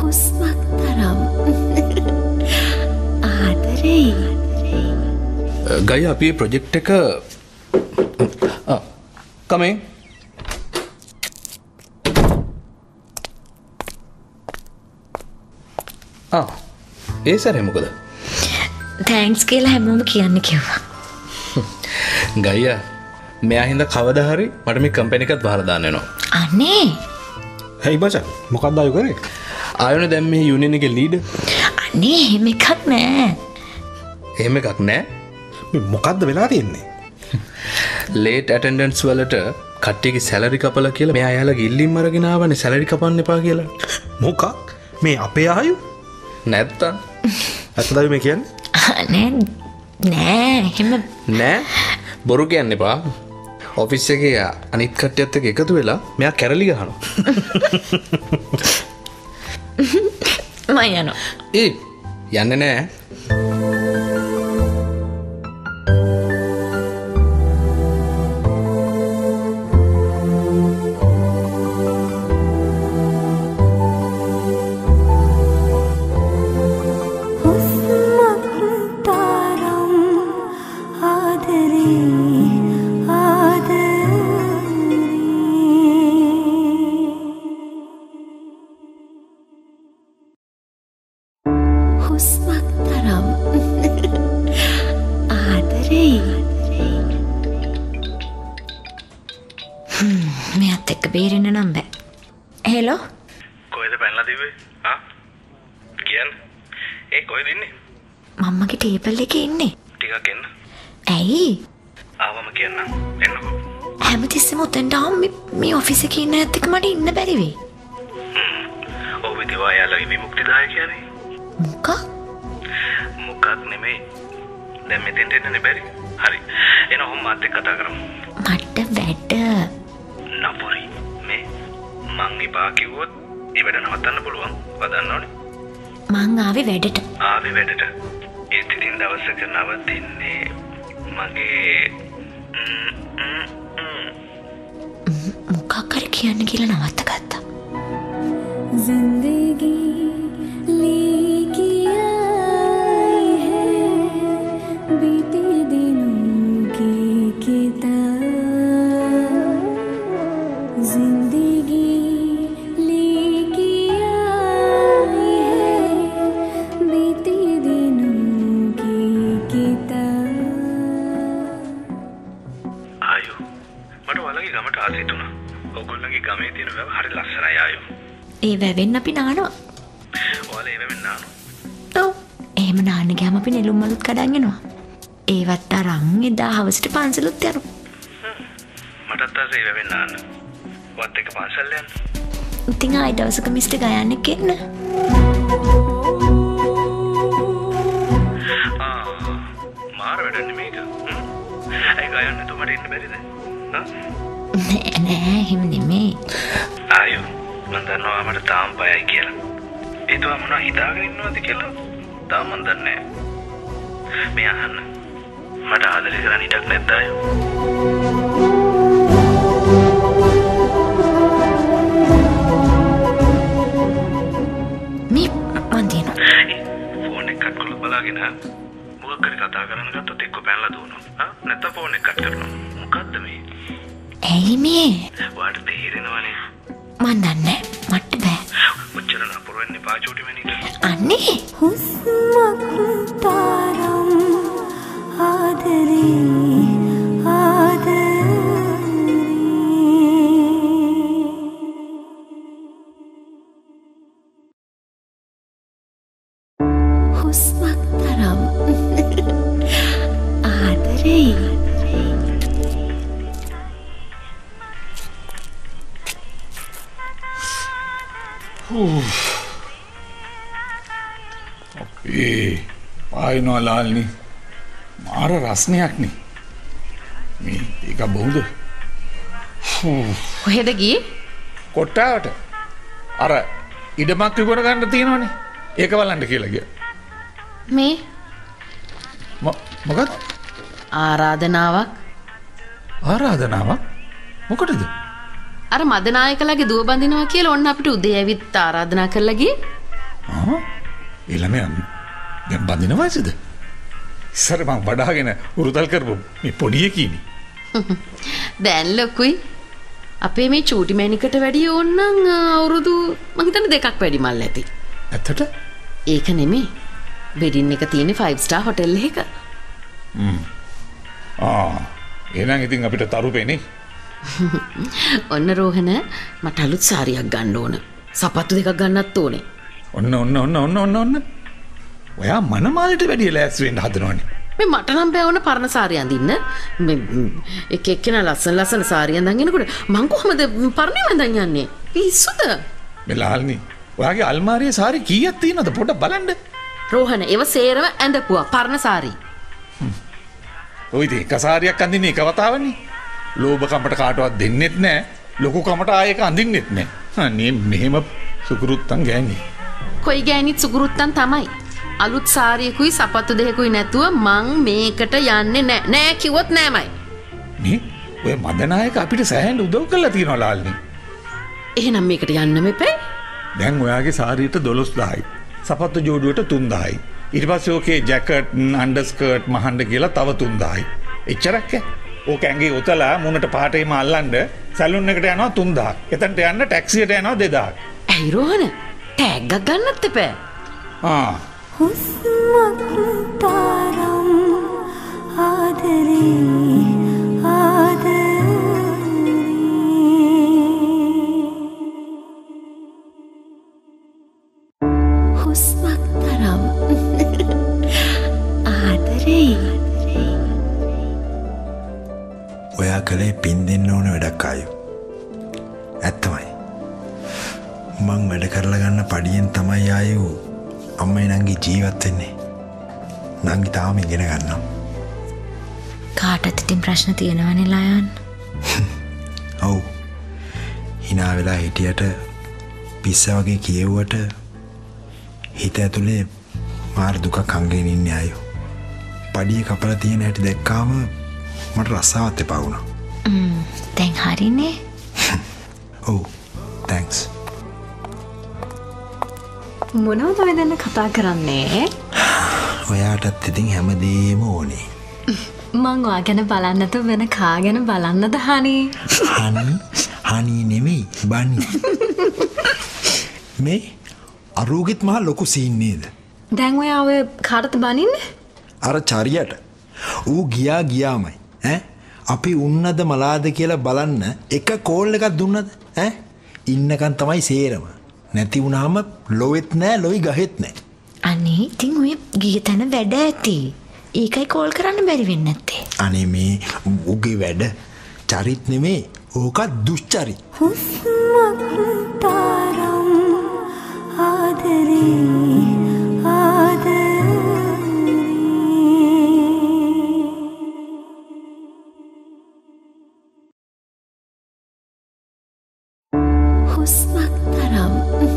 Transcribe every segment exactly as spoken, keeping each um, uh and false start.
Husmak Tharam. Adarei. Gaya api project එක ah coming. Ah ඒ සරේ මොකද? Thanks කියලා හැමෝම කියන්නේ කිව්වා. Gaya මෙයා හින්දා කවදා හරි මට මේ කම්පැනි එකත් වහලා දාන්න වෙනවා. අනේ. හයි බචා මොකක්ද ආයු කරේ? ආයුනේ දැන් මේ යුනියන් එකේ ලීඩර්. අනේ එහෙම එකක් නෑ. එහෙම එකක් නෑ. මේ මොකද්ද වෙලා තියෙන්නේ? late attendance වලට කට්ටියගේ salary කපලා කියලා මෙයා යාළුවගේ ඉල්ලීම් අරගෙන ආවනේ salary කපන්න එපා කියලා. මොකක්? මේ අපේ ආයු? නැත්තම්. ඇත්තද මේ කියන්නේ? අනේ නෑ එහෙම නෑ බොරු කියන්න එපා. ඔෆිස් එකේ අනිත් කට්ටියත් එක්ක එකතු වෙලා මෙයා කැරලි ගහනවා. මම යනවා. ඒ යන්නේ නෑ. Husmak Tharam. Adarei. Hmm, මෙයාත් එක්ක බේරෙන්න නම් බෑ. හෙලෝ. කොහෙද පැනලා දිව්වේ? ආ? කියන්නේ? ඒ කොහෙද ඉන්නේ? මම්මගේ ටේබල් එකේ ඉන්නේ. ටිකක් එන්න. ඇයි? ආවම කියන්න. එන්නකෝ. හැමතිස්සෙම උතෙන්ට ආවම මේ ඔෆිස් එකේ ඉන්න ඇත්ත එක මට ඉන්න බැරි වෙයි. හ්ම්. ඔව් විදිවා යාළුවගේ විමුක්තිදායක කියන්නේ. මොකක්? මොකක් නෙමෙයි. දැන් මෙතෙන්ට එන්නනේ බැරි. හරි. එන ඔහොම මාත් එක්ක කතා කරමු. මට වැඩ. නපුරි. මේ මං ඉපා කිව්වොත් ඒ වැඩ නවත්තන්න පුළුවන්. ඔයා දන්නවනේ. මං ආවේ වැඩට. ආවේ වැඩට. ඒ ඉතින් දවසක නවතින්නේ මගේ මොකක් හරි කියන්න කියලා නවත්ත ගත්තා. जिंदगी लेके आई है बीते दिनों की किताब जिंदगी लेके आई है बीते दिनों की किताब ආයු මට ඔයාලගේ ගමට ආසයි තුනා. ඔයගොල්ලන්ගේ ගමේ තියෙන වැව හරි ලස්සනයි ආයු. ඒ වැවෙන් අපි නානවා. ඔයාලා ඒ වැවෙන් නානවා. ඔව්. එහෙම නාන්න ගියාම අපි නෙළුම් මලුත් කඩන් එනවා. ඒවත් අරන් එදා හවසට පන්සලුත් යනවා. මටත් ආසයි ඒ වැවෙන් නාන්න. වත් එක පන්සල් යන්න. ඉතින් ආයි දවසක මිස්ටර් ගයාන් එක්ක එන්න. ආ මාර වැඩ නෙමේක. ඒ ගයාන් තුමට ඉන්න බැරිද? හා? නෑ නෑ එහෙම නෙමෙයි. ආයු මන් දන්නවා මට තාම බයයි කියලා. ඒ තුවා මොනවා හිතාගෙන ඉන්නවද කියලා තාම මන් දන්නේ නැහැ. මේ අහන්න. මට ආදරේ කරන්න ඉඩක් නැද්ද ආයු? මේ මන් දිනන. ෆෝන් එක කට් කරලා බලාගෙන මොකක් හරි කතා කරන්න ගත්තොත් එක්ක පැනලා දුවනවා. හා නැත්නම් ෆෝන් එක කට් කරනවා. මොකද්ද මේ? ඇයි මේ? වාට තේරෙනවනේ. මන් දන්නේ මට බෑ. ඔච්චර නපුර වෙන්න එපා චෝටි මැනික. අනේ Husmak Tharam Adarei Adarei Husmak Tharam. Adarei. අපේ පායනවා ලාල්නි මාර රස්නයක් නේ මේ ඒක බොහොඳ කොහෙද ගියේ? කොට්ටාවට අර ඉඩමක් විකුණ ගන්න තියෙනවනේ ඒක බලන්න කියලා ගියා. මේ මොකක්ද? ආරාධනාවක්. ආරාධනාවක්? මොකටද? අර මදනායකලාගේ දුව බඳිනවා කියලා ඔන්න අපිට උදේ ඇවිත් ආරාධනා කරලා ගියේ. ආ එළමයා දැන් බඳින වයසද? ඉස්සර මං වඩාගෙන උරුතල් කරපු මේ පොඩි එකීනි. දැන් ලොකුයි. අපේ මේ චූටි මැනිකට වැඩිය ඕන්නම් අවුරුදු මං හිතන්නේ දෙකක් වැඩි මල් ඇති. ඇත්තට? ඒක නෙමෙයි. වෙඩින් එක තියෙන්නේ ෆයිව් ස්ටාර් හොටෙල් එකක. හ්ම්. ආ එහෙනම් ඉතින් අපිට තරුපේනේ. ඔන්න රෝහණ මට අලුත් සාරියක් ගන්න ඕන. සපත්තු දෙකක් ගන්නත් ඕනේ. ඔන්න ඔන්න ඔන්න ඔන්න ඔන්න ඔන්න. ඔයා මනමාලට වැඩිය ලෑස්ති වෙන්න හදනවනේ. මේ මට නම් බෑ ඕන පරණ සාරිය අඳින්න. මේ එක එක්කෙනා ලස්සන ලස්සන සාරිය අඳන් එනකොට මං කොහමද පරණේ වඳන් යන්නේ? පිස්සුද? මේ ලාල්නි ඔයාගේ අල්මාරියේ සාරි කීයක් තියෙනවද පොඩ්ඩක් බලන්න. රෝහණ ඒව සේරම ඇඳපුවා පරණ සාරි. ඔය ඉතින් එක සාරියක් අඳින්නේ එක වතාවනේ. ලෝභකමට කාටවත් දෙන්නෙත් නැහැ. ලොකු කමට ආයෙක අඳින්නෙත් නැහැ. අනේ මෙහෙම සුකුරුත්තන් ගෑණි. කොයි ගෑණිත් සුකුරුත්තන් තමයි. අලුත් සාරියකුයි සපත්තු දෙකකුයි නැතුව මං මේකට යන්නේ නැහැ. නෑ කිව්වොත් නෑමයි. මේ ඔය මදනායක අපිට සෑහෙන උදව් කරලා තියෙනවා ලාල්නි. එහෙනම් මේකට යන්න මෙපේ. දැන් ඔයාගේ සාරියට දොළොස් දහසයි. සපත්තු ජෝඩුවට තුන් දහසයි. ඊට පස්සේ ඕකේ ජැකට්, අන්ඩර්ස්කර්ට් මහන්න කියලා තව තුන් දහසයි. එච්චරක් ඈ. ඕක ඇඟේ උතලා මුණට පාටේම අල්ලන්න සැලුන් එකට යනවා තුන් දහසක්. එතනට යන්න ටැක්සියට යනවා දෙදහසක්. ඇයි රෝහණ? ටැග්ගක් ගන්නත් එපා. ආ. හුස්මක් තරම් ආදරේ ආදරේ හුස්මක් තරම් ආදරේ ඔයා කලේ පින් දෙන්න ඕන වැඩක් ආයෝ. ඇත්තමයි. මං වැඩ කරලා ගන්න පඩියෙන් තමයි ආයෝ අම්මයි නංගි ජීවත් වෙන්නේ. නංගි තාම ඉගෙන ගන්නවා. කාටත් ඉතින් ප්‍රශ්න තියෙනවනේ ලයන්. ඔව්. hina වෙලා හිටියට පිස්ස වගේ කියෙව්වට හිත ඇතුලේ මාර දුකක් හංගෙන ඉන්නේ ආයෝ. පඩිය කපලා තියෙන හැටි දැක්කාම මට රසාවත් එපා වුණා. ම්ම් දැන් හරිනේ. ඔව්. thanks. මොනවද ඔය දෙන්න කතා කරන්නේ? ඔයාටත් ඉතින් හැමදේම ඕනේ. මං ඔයා ගැන බලන්න නැතුව වෙන කා ගැන බලන්නද හනී? හනී? හනී නෙමෙයි බනි. මේ අරූගෙත් මහ ලොකු සීන් නේද? දැන් ඔයා ඔය කාටද බනින්නේ? අර චරියට. ඌ ගියා ගියාමයි. ඈ අපි උන්නද මලාද කියලා බලන්න එක කෝල් එකක් දුන්නද? ඈ ඉන්නකන් තමයි සේරම. නැති වුණාම ලොවෙත් නෑ ලොයි ගහෙත් නෑ. අනේ ඉතින් ඔය ගිය තැන වැඩ ඇති. ඒකයි කෝල් කරන්න බැරි වෙන්නේ නැත්තේ. අනේ මේ උගේ වැඩ චරිත් නෙමේ ඕකත් දුෂ්චරිත්. හුස්මක් තරම් ආදරේ ආදරේ හුස්මක් තරම්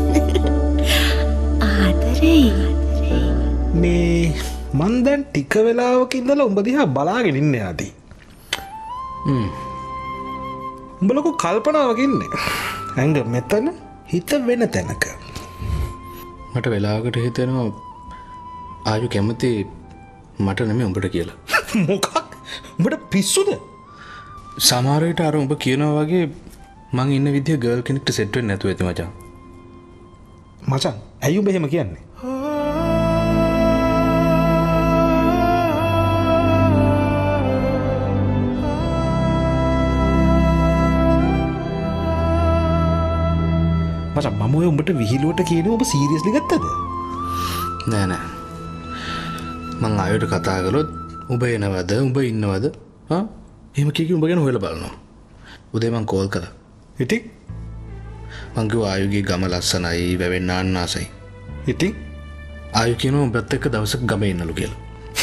ආදරේ මේ මන් දැන් ටික වෙලාවක ඉඳලා උඹ දිහා බලාගෙන ඉන්නේ ආදී. හ්ම්. උඹ ලොකු කල්පනාවක ඉන්නේ. ඇඟ මෙතන හිත වෙන තැනක. මට වෙලාවකට හිතෙනවා ආයු කැමති මට නෙමෙයි උඹට කියලා. මොකක්? උඹට පිස්සුද? සමහර විට අර උඹ කියනවා වගේ මං ඉන්න විදිය ගර්ල් කෙනෙක්ට සෙට් වෙන්නේ නැතුව ඇති මචං. මචං, ඇයි උඹ එහෙම කියන්නේ? මචං, මම ඔය උඹට විහිළුවට කියන්නේ ඔබ සීරියස්ලි ගත්තද? නෑ නෑ. මං ආයෙත් කතා කළොත් උඹ එනවද? උඹ ඉන්නවද? හා? එහෙම කිය කි උඹ ගැන හොයලා බලනවා. උදේ මං කෝල් කළා. ඉතින් මං කිව්වා ආයුගේ ගම ලස්සනයි, වැවෙන්න ආන්නාසයි. ඉතින් ආයු කියනවා උඹත් එක්ක දවසක් ගම ඉන්නලු කියලා.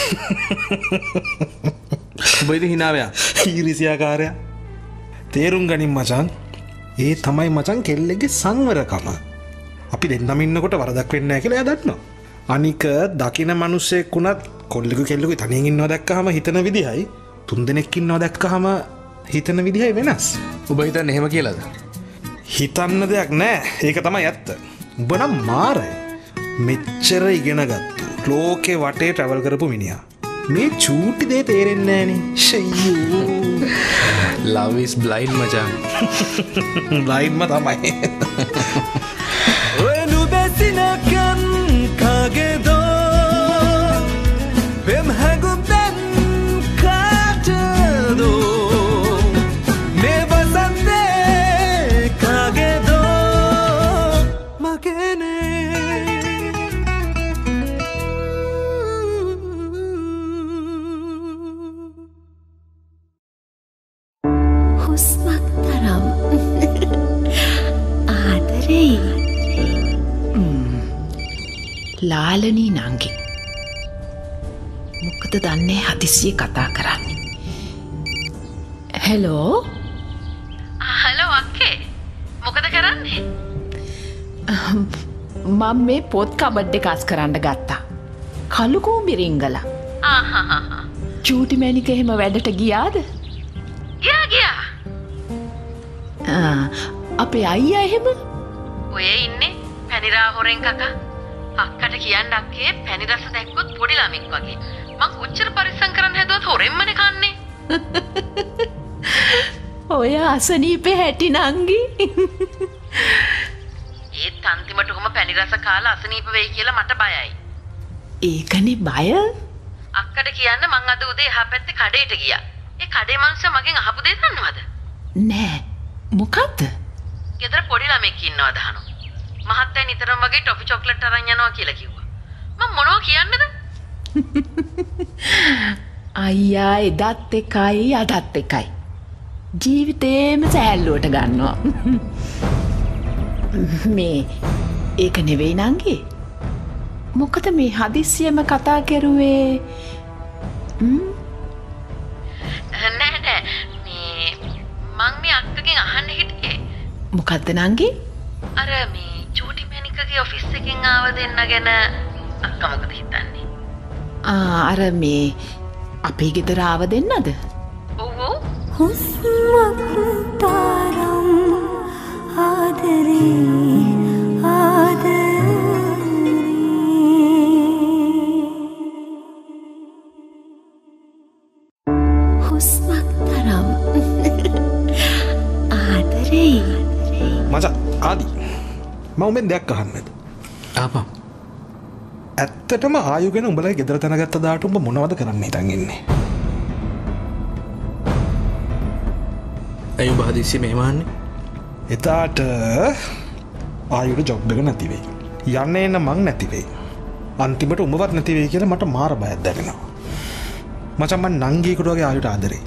උඹ ඉතින් hina වෙයා. ඊරිසියාකාරයා. තේරුම් ගනින් මචං. ඒ තමයි මචං කෙල්ලෙගේ සංවරකම. අපි දෙන්නම ඉන්නකොට වරදක් වෙන්නේ නැහැ කියලා එයා දන්නවා. අනික දකින මිනිස්සෙක් උනත් කොල්ලෙකු කෙල්ලෙකු තනියෙන් ඉන්නවා දැක්කහම හිතන විදිහයි තුන් දෙනෙක් ඉන්නවා දැක්කහම හිතන විදිහයි වෙනස්. ඔබ හිතන්නේ එහෙම කියලාද? හිතන්න දෙයක් නැහැ. ඒක තමයි ඇත්ත. උඹ නම් මාරයි. මෙච්චර ඉගෙන ගත්තු ලෝකේ වටේ ට්‍රැවල් කරපු මිනිහා මේ චූටි දේ තේරෙන්නේ නැහනේ. ෂයෝ. Love is blind මචං. blind ම තමයි. ඔය නුබැසිනකන් කාගේදෝ පෙම් හැගුම්ෙන් කාටදෝ මේ වසන්තේ කාගේදෝ මගේනේ. හුස්මක් තරම් ආදරේ. ලාලනී නංගි මොකද දන්නේ හදිසියේ කතා කරන්නේ. හෙලෝ හලෝ අක්කේ මොකද කරන්නේ? මම මේ පොත් කබඩ් එක අස් කරන්න ගත්තා. කළු කූඹි රිංගල. ආහහහ. චූටි මැණික එහෙම වැඩට ගියාද? ගියා ගියා. ආ අපේ අයියා එහෙම ඔය ඉන්නේ පැනිරා හොරෙන් කකා. අක්කට කියන්න අක්කේ පැණි රස දැක්කොත් පොඩි ළමෙක් වගේ. මං කොච්චර පරිස්සම් කරන්න හැදුවත් හොරෙන්මනේ කන්නේ. ඔය අසනීපේ හැටි නංගි. ඒත් අන්තිමට ඔහම පැණි රස කාලා අසනීප වෙයි කියලා මට බයයි. ඒකනේ බය? අක්කට කියන්න මං අද උදේ එහා පැත්තේ කඩේට ගියා. ඒ කඩේ මනුස්සයා මගෙන් අහපු දේ දන්නවද? නෑ. මොකද්ද? ගෙදර පොඩි ළමෙක් ඉන්නවද අහනවා. මහත්තයා නිතරම වගේ ටොෆි චොක්ලට් අරන් යනවා කියලා කිව්වා. මම මොනවා කියන්නද? අයියා එදත් එකයි අදත් එකයි. ජීවිතේම සැහැල්ලුවට ගන්නවා. මේ ඒක නෙවෙයි නංගි. මොකද මේ හදිස්සියම කතා කරුවේ? නෑ නෑ මේ මං මේ අක්කගෙන් අහන්න හිටියේ. මොකද්ද නංගි? අර මේ චූටි මැනිකගේ ඔෆිස් එකෙන් ආව දෙන්න ගැන අක්කා මොකද හිතන්නේ? ආ අර මේ අපේ ගෙදර ආව දෙන්නද? ඔව් ඔව්. හුස්මක් තරම් ආදරේ ආදරේ. හුස්මක් තරම් ආදරේ. මචං ආදි මම උඹෙන් දෙයක් අහන්නද? ආපා. ඇත්තටම ආයු ගැන උඹලා ගෙදර තනගත්ත දාට උඹ මොනවද කරන්න හිතන් ඉන්නේ? ඇයි උඹ හදිස්සියේ මෙහෙම අහන්නේ? එතාට ආයුට ජොබ් එක නැති වෙයි. යන්න එන්න මං නැති වෙයි. අන්තිමට උඹවත් නැති වෙයි කියලා මට මාර බයක් දැනෙනවා. මචං මං නංගියෙකුට වගේ ආයුට ආදරේ.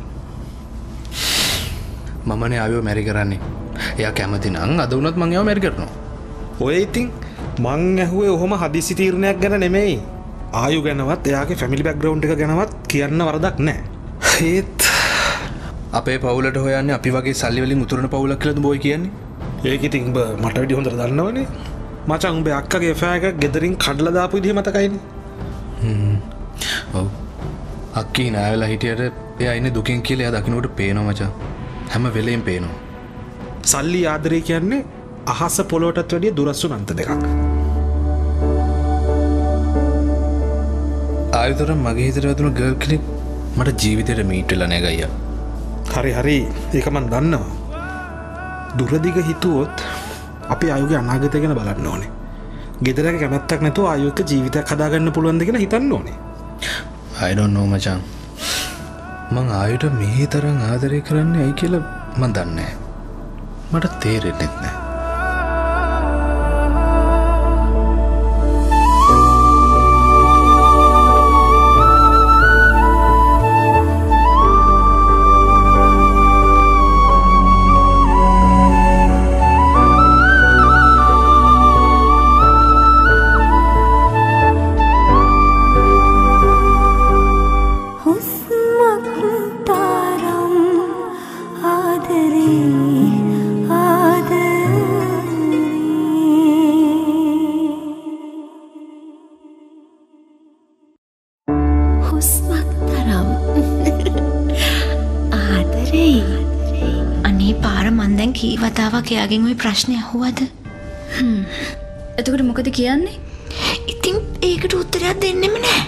මමනේ ආයුව මැරි කරන්නේ. එයා කැමති නම් අද වුණත් මං එයාව මැරි කරනවා. ඔය ඉතින් මං ඇහුවේ ඔහොම හදිසි තීරණයක් ගැන නෙමෙයි. ආයු ගැනවත් එයාගේ ෆැමිලි බෑග්ග්‍රවුන්ඩ් එක ගැනවත් කියන්න වරදක් නැහැ. ඒත් අපේ පවුලට හොයන්නේ අපි වගේ සල්ලි වලින් උතුරන පවුලක් කියලාද බොයි කියන්නේ? ඒක ඉතින් උඹ මට වැඩි හොඳට දන්නවනේ. මචං උඹේ අක්කගේ එෆා එක ගෙදරින් කඩලා දාපු විදිහ මතකයිනේ. හ්ම්. ඔව්. අක්කී නායලා හිටියට එයා ඉන්නේ දුකින් කියලා එයා දකින්නට පේනවා මචං. හැම වෙලෙම පේනවා. සල්ලි ආදරේ කියන්නේ අහස පොළොවටත් වැඩිය දුරස්සු අන්ත දෙකක්. ආයතන මගේ හිතට වැදුණු ගර්ල් කෙනෙක් මට ජීවිතේට මීට් වෙලා නැහැ ගයියා. හරි හරි ඒක මන් දන්නවා. දුරදිග හිතුවොත් අපි ආයුගේ අනාගතය ගැන බලන්න ඕනේ. ගෙදරක කැමැත්තක් නැතුව ආයුක ජීවිතයක් හදාගන්න පුළුවන්ද කියලා හිතන්න ඕනේ. I don't know මචං. මං ආයුට මේ තරම් ආදරය කරන්නේ ඇයි කියලා මන් දන්නේ නැහැ. මට තේරෙන්නේ නැහැ. හුස්මක් තරම් ආදරේ. අනේ පාර මන් දැන් කී වතාවක් එයාගෙන් ওই ප්‍රශ්නේ අහුවද? එතකොට මොකද කියන්නේ? ඒකට උත්තරයක් දෙන්නෙම නෑ.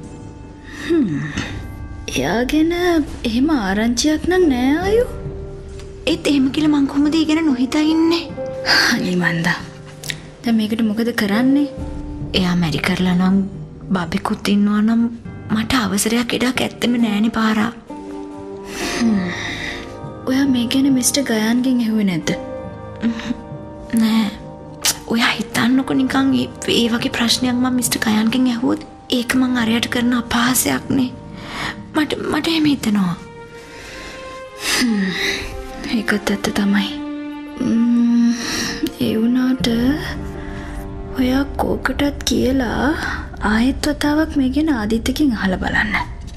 එයා ගැන එහෙම ආරංචියක් නම් නෑ අයෝ. ඒත් එහෙම කියලා මං කොහොමද ඒ ගැන නොහිතා ඉන්නේ? අනේ මන්දා. දැන් මේකට මොකද කරන්නේ? එයා මැරි කරලා නම් බබෙකුත් ඉන්නවා නම් මට අවසරයක් ඉඩක් ඇත්තෙම නෑනේ පාරා. ඔයා මේ ගැන මිස්ටර් ගයාන්ගෙන් ඇහුවේ නැද්ද? නෑ. ඔයා හිතන්නකො නිකන් ඒ වගේ ප්‍රශ්නයක් මම මිස්ටර් ගයාන්ගෙන් ඇහුවොත් ඒක මං අරයට කරන අපහාසයක් නේ. මට මට එහෙම හිතෙනවා. ඒකත් ඇත්ත තමයි. ඒ වුණාට ඔයා කෝකටත් කියලා ආයෙත් වතාවක් මේ ගැන ආදිත්‍යකින් අහලා බලන්න.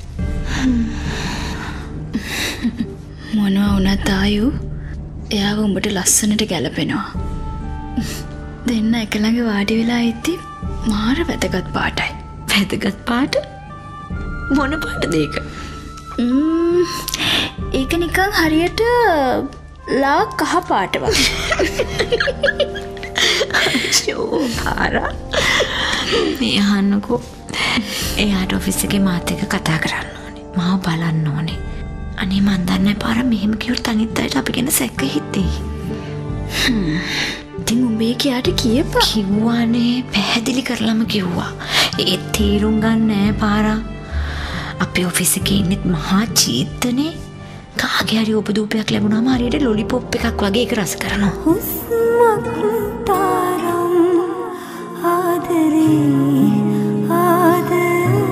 මොනවා වුණත් ආයු එයාව උඹට ලස්සනට ගැලපෙනවා. දෙන්න එක ළඟ වාඩි වෙලා ඉති මාර වැදගත් පාටයි. වැදගත් පාට? මොන පාටද ඒක? ඒක නිකන් හරියට ලා කහ පාට වගේ. අයියෝ පාරා. මේ අහන්නකෝ. එයාට ඔෆිස් එකේ මාත් එක්ක කතා කරන්න ඕනේ. මාව බලන්න ඕනේ. අනේ මන් දන්නේ පාරා මෙහෙම කිව්වොත් අනිත් අයට අපි ගැන සැක හිතෙයි. ඉතින් උඹේ කියාට කියපා. කිව්වානේ පැහැදිලි කරලම කිව්වා. ඒ තීරුම් ගන්න නෑ පාරා. අපේ ඔෆිස් එකේ ඉන්නෙත් මහා චීත්තනේ. කාගේ හරි උපදූපයක් ලැබුණාම හරියට ලොලිපොප් එකක් වගේ ඒක රස කරනවා. හුස්මක් තරම් ආදරේ ආදරේ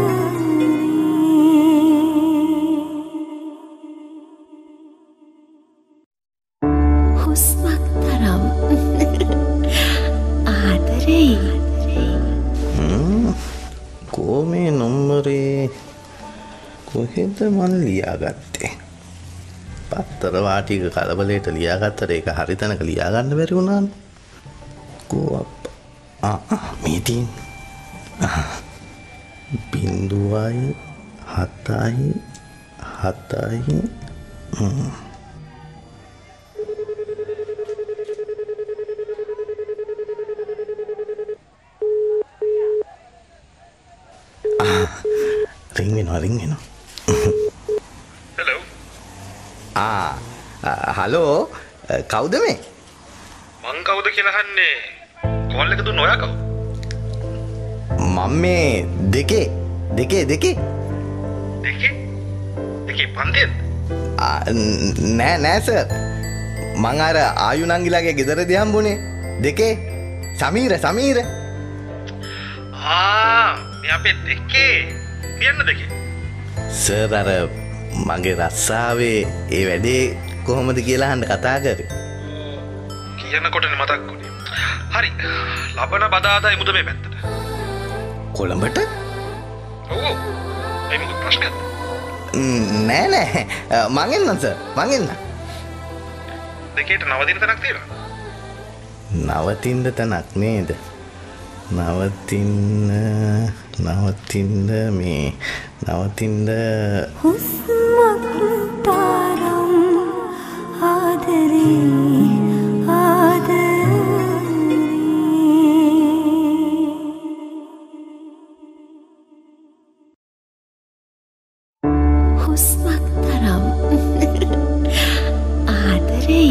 හුස්මක් තරම් ආදරේ කොමේ නම්බරේ කොහෙද මන් ලියාගත්තේ? පත්තර වාටික කලබලයට ලියාගත්තට ඒක හරි තැනක ලියාගන්න බැරි වුණානේ. කෝ ආ මේ තියෙන බිඳුවයි හතයි හතයි රින් වෙනවා රින් වෙනවා. හෙලෝ. ආ හලෝ කවුද මේ? මං කවුද කියලා අහන්නේ? කෝල් එක දුන්න ඔයා කවුද? මම මේ දෙකේ දෙකේ දෙකේ දෙකේ දෙකේ පන්තියද? නෑ නෑ සර්. මං අර ආයු නංගිලාගේ ගෙදරදී හම්බුනේ. දෙකේ සමීර සමීර. ආ මේ අපේ දෙකේ කියන්න දෙකේ. සර් අර මගේ රස්සාවේ ඒ වැඩේ කොහොමද කියලා අහන්න කතා කරේ. කියනකොටනේ මතක් වුණේ. හරි. ලබන බදාදා ඉමුද මේ පැත්තට. කොළඹට? ඔව්. ඒ මොකද ප්‍රශ්නයක්? නෑ නෑ. මං එන්නම් සර්. මං එන්නම්. දෙකේට නවතින තැනක් තියෙනවා. නවතින්න තැනක් නේද? නවතින්න නවතින්න මේ නවතින්න හුස්මක් තරම් ආදරේ ආදරේ හුස්මක් තරම් ආදරේ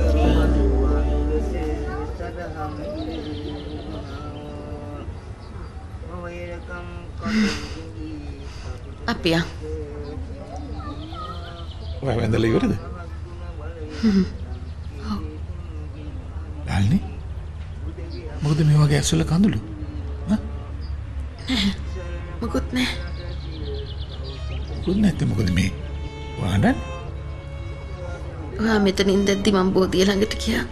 අපියා ඔය වැඳලා ඉවරද? හ්ම්. ඔව්. ඩාල්නි. මොකද මේ වගේ ඇස්වල කඳුළු? හා? නෑ. මොකුත් නෑ. මොකුත් නැත්නම් මොකද මේ? වහන්න? ඔයා මෙතනින් දැද්දි මම බෝධිය ළඟට ගියා.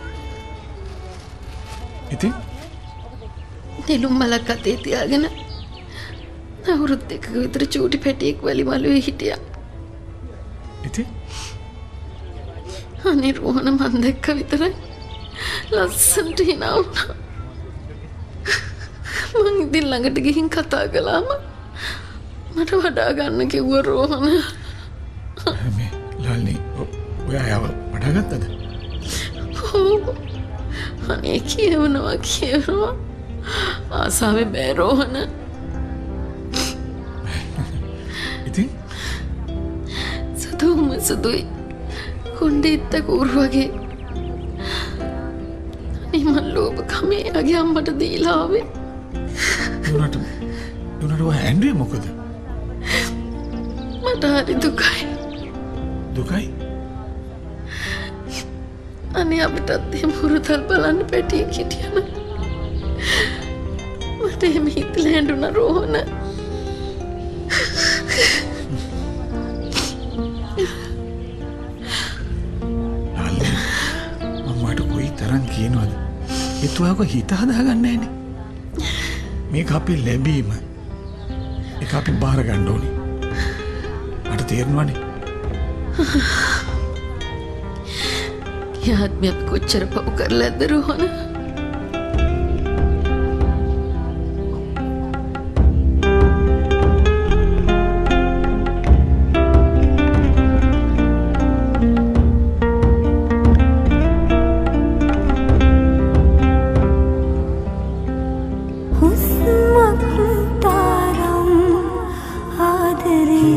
ඉතින්? නෙළුම් මලක් අතේ තියාගෙන අවුරුදු දෙකක විතර චූටි පැටියෙක් වැලි මළුවේ හිටියා. ඉතින්? අනේ රෝහණ මන් දැක්ක විතරයි ලස්සනට hina වුණා. මං ඉතින් ළඟට ගිහින් කතා කළාම මට වඩා ගන්න කිව්ව රෝහණ. මේ ලාල්නි ඔයා ආව වඩා ගත්තද? ඔව්. අනේ කියවනවා කියවනවා ආසාවේ බෑ රෝහණ. දුම සුදුයි. කොණ්ඩේ ඉත්ත කූරු වගේ. අනේ මන් ලෝභ කමේ අගේ අම්මට දීලා ආවේ. උනට උනට ඔය ඇන්ඩ්‍රිය මොකද? මට හරි දුකයි. දුකයි? අනේ අපිටත් එහෙම හුරුතල් බලන්න පැටියෙක් හිටියම මට එහෙම හිතලා ඇඬුණා රෝහණ. නාලේ මමට කොයි තරම් කියනවද? ඒතුවක හිත හදාගන්නේ නැනේ. මේක අපි ලැබීම. ඒක අපි බාර ගන්න ඕනේ. මට තේරෙනවනේ. යාත්මය කොච්චර පව් කරලා ඇද්ද රෝහණ? හුස්මක් තරම් ආදරේ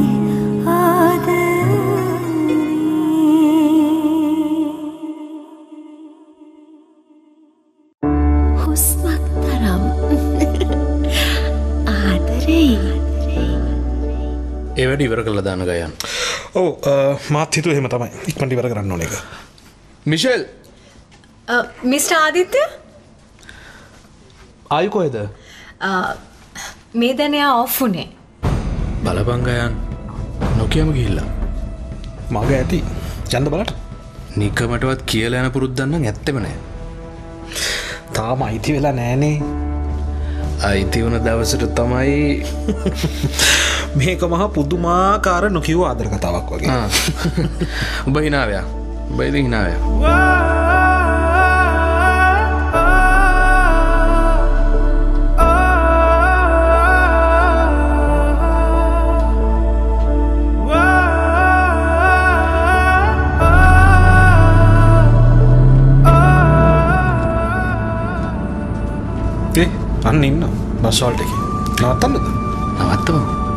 ඒ වැඩ ඉවර කළා දාන ගයන්. ඔව් මාත් හිතුවා එහෙම තමයි. ඉක්මනට ඉවර කරන්න ඕනේ ඒක. මිෂෙල් මිස්ටර් ආදිත්‍ය ආයි කොහෙද? මේ දැන් එයා ඔෆ් උනේ. බලපන් ගයන්. නොකියම ගිහිල්ලා. මග ඇති. ඡන්ද බලන්න. නිකමටවත් කියලා යන පුරුද්දක් නම් ඇත්තෙම නැහැ. තාම අයිති වෙලා නැහනේ. අයිති වුණ දවසට තමයි මේක මහා පුදුමාකාර නොකියව ආදර කතාවක් වගේ. උඹ හිනාවයා. උඹ ඉතින් හිනාවයා. ඒ අන්න ඉන්න බස් වලට එකේ. නවත්තන්නද? නවත්තමු.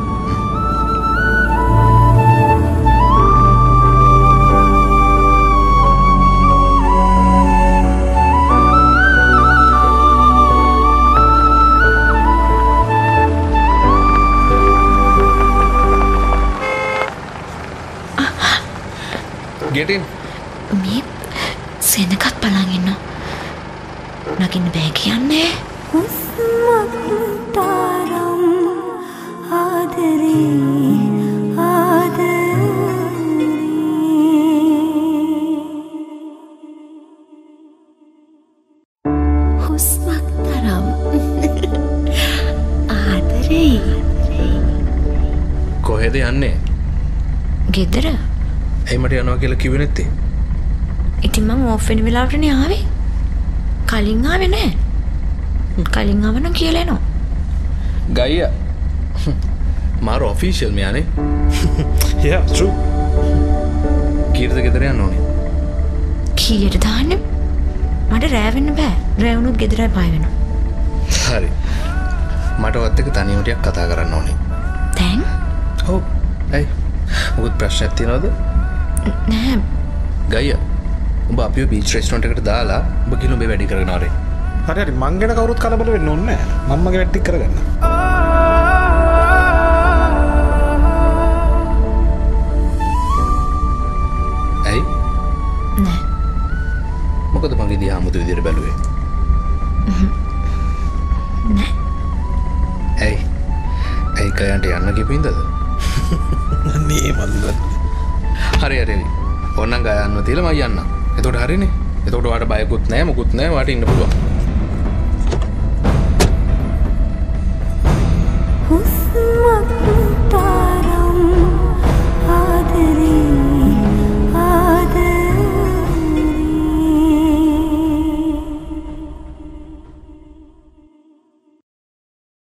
Get in. මේ සෙනගත් බලන් ඉන්න. නගින්න බෑ කියන්නේ. හුස්මක් තරම් ආදරේ ආදරේ හුස්මක් තරම් ආදරේ කොහෙද යන්නේ? ගෙදර. ඇයි මට යනවා කියලා කිව්වේ නැත්තේ? ඉතින් මම ඔෆ් වෙන වෙලාවටනේ ආවේ. කලින් ආවේ නෑ. කලින් ආව නම් කියලා එනවා. ගයියා. මාර ඔෆිෂියල් මෙයානේ. Yeah, true. කීයටද ගෙදර යන්න ඕනේ? කීයට දාන්නේ? මට රෑ වෙන්න බෑ. රෑ වුණොත් ගෙදරයි බය වෙනවා. හරි. මට වත් එක තනියම ටිකක් කතා කරන්න ඕනේ. දැන්? ඔව්. ඇයි? මොකද ප්‍රශ්නයක් තියනවද? නෑ. ගයියා. උඹ අපිව බීච් රෙස්ටොරන්ට් එකට දාලා උඹ කිලෝ උඹේ වැඩි කරගෙන ආරේ. හරි හරි මං ගැන කවුරුත් කලබල වෙන්න ඕනේ නෑ. මම්මගේ වැඩ ටික කරගන්න. ඇයි? නෑ. මොකද මගේ දිහා 아무තු විදියට බැලුවේ? නෑ. ඇයි? ඇයි කයන්ට යන්න කිව්වින්දද? නේ මන්ද. හරි හරි. ඕනනම් ගයන්න තියලා මම යන්නම්. එතකොට හරිනේ. එතකොට ඔයාලට බයකුත් නැහැ මොකුත් නැහැ. ඔයාලට ඉන්න පුළුවන්.